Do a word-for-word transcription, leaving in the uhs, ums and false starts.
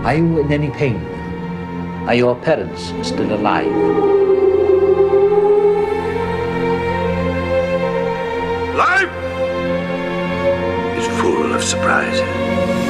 Are you in any pain? Are your parents still alive? Life is full of surprises.